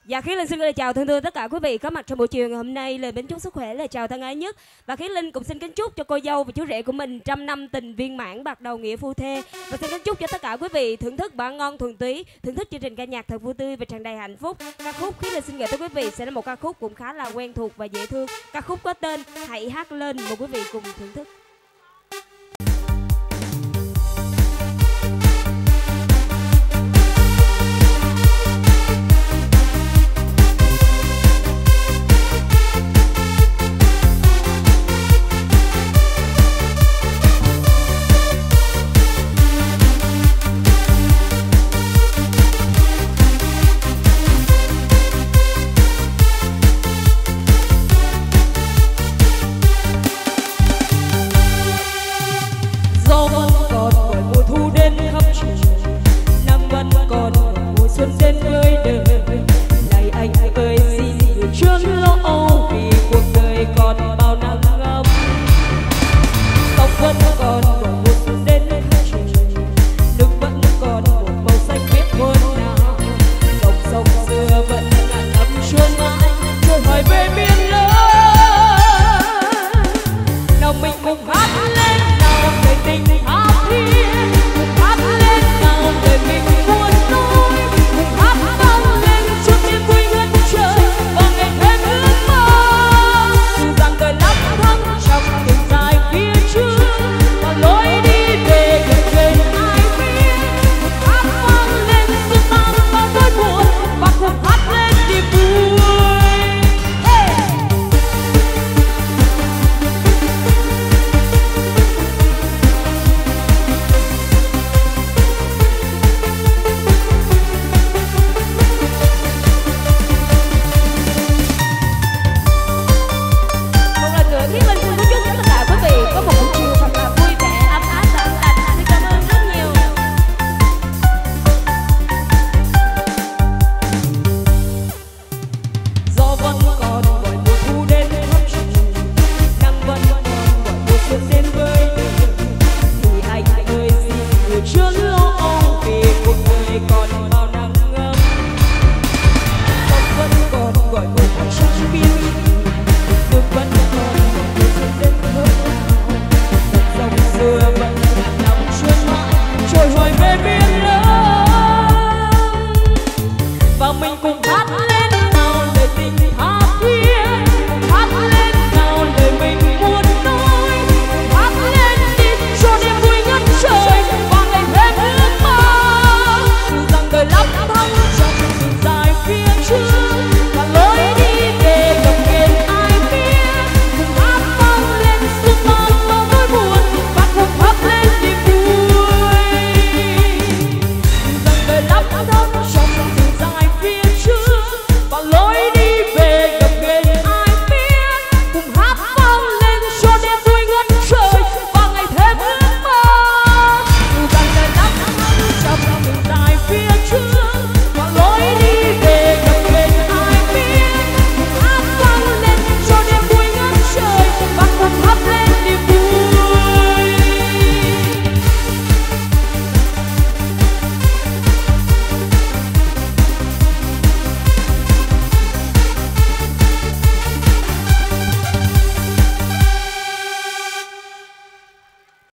Dạ, Khí Linh xin gửi lời chào thân thương tất cả quý vị có mặt trong buổi chiều ngày hôm nay. Lời mến chúc sức khỏe, lời chào thân ái nhất. Và Khí Linh cũng xin kính chúc cho cô dâu và chú rể của mình trăm năm tình viên mãn, bạc đầu nghĩa phu thê. Và xin kính chúc cho tất cả quý vị thưởng thức bữa ngon thuần túy, thưởng thức chương trình ca nhạc thật vui tươi và tràn đầy hạnh phúc. Ca khúc Khí Linh xin gửi tới quý vị sẽ là một ca khúc cũng khá là quen thuộc và dễ thương. Ca khúc có tên Hãy Hát Lên, mời quý vị cùng thưởng thức. Mình cùng